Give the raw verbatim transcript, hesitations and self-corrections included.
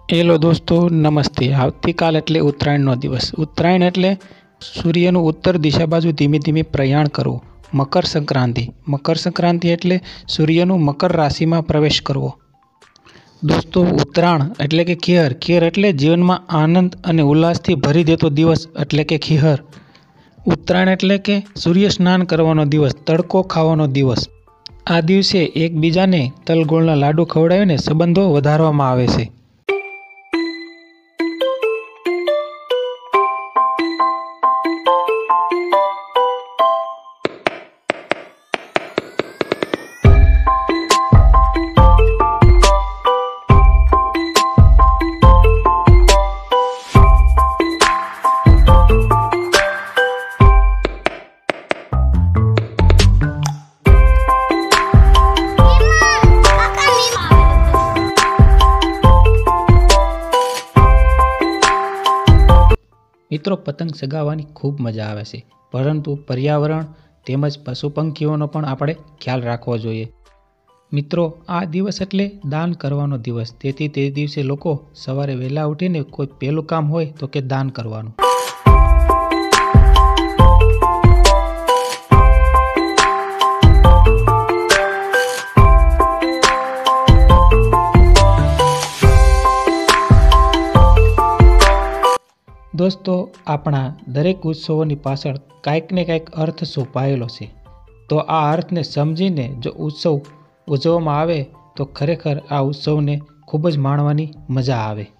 Hello દોસ્તો, નમસ્તે। આવતીકાલ એટલે ઉત્તરાયણનો દિવસ। ઉત્તરાયણ એટલે સૂર્યનું ઉત્તર દિશા બાજુ ધીમે ધીમે પ્રયાણ કરવું। મકર સંક્રાંતિ મકર સંક્રાંતિ એટલે સૂર્યનું મકર રાશિમાં પ્રવેશ કરવો। દોસ્તો, ઉત્તરાયણ એટલે કે ખીહર ખીહર એટલે જીવનમાં આનંદ અને ઉલ્લાસથી ભરી દેતો દિવસ એટલે કે ખીહર। ઉત્તરાયણ એટલે કે સૂર્ય સ્નાન કરવાનો દિવસ, તડકો ખાવાનો દિવસ। આ દિવસે એકબીજાને તલગોળના લાડુ ખવડાવીને સંબંધો વધારવામાં આવે છે। મિત્રો, પતંગ ચગાવવાની ખૂબ મજા આવે છે, પરંતુ પર્યાવરણ તેમજ પશુ પંખીઓનો પણ આપણે ખ્યાલ રાખવો જોઈએ। મિત્રો, આ દિવસ એટલે દાન કરવાનો દિવસ, તેથી તે દિવસે લોકો સવારે વહેલા ઉઠીને કોઈ પહેલું કામ હોય તો કે દાન કરવાનું। દોસ્તો, આપણા દરેક ઉત્સવોની પાછળ કાંઈક ને કાંઈક અર્થ છુપાયેલો છે, તો આ અર્થને સમજીને જો ઉત્સવ ઉજવવામાં આવે તો ખરેખર આ ઉત્સવને ખૂબ જ માણવાની મજા આવે।